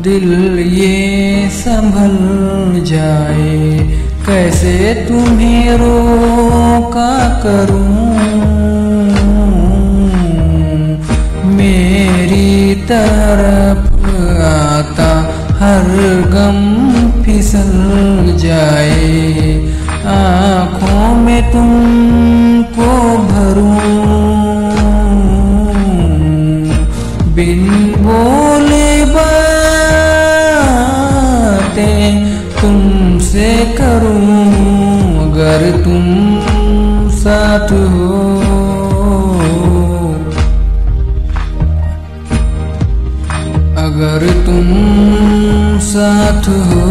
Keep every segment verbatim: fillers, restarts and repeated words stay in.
दिल ये संभल जाए, कैसे तुम्हें रोका करूं। मेरी तरफ आता हर गम फिसल जाए, आँखों में तुमको भरूं। बिन बोले बातें तुमसे करूं, अगर तुम साथ हो। अगर तुम साथ हो।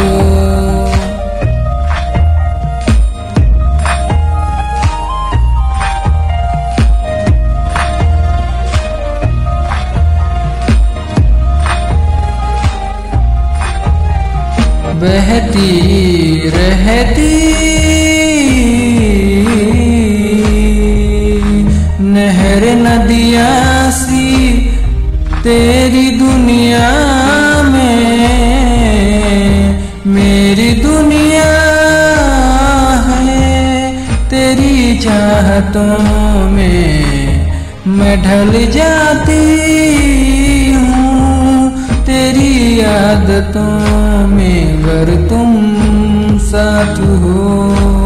बहती रहती नहर नदियाँ सी तेरी दुनिया में, मेरी दुनिया है तेरी चाहतों में। मैं ढल जाती हूँ तेरी आदतों में, अगर तुम साथ हो।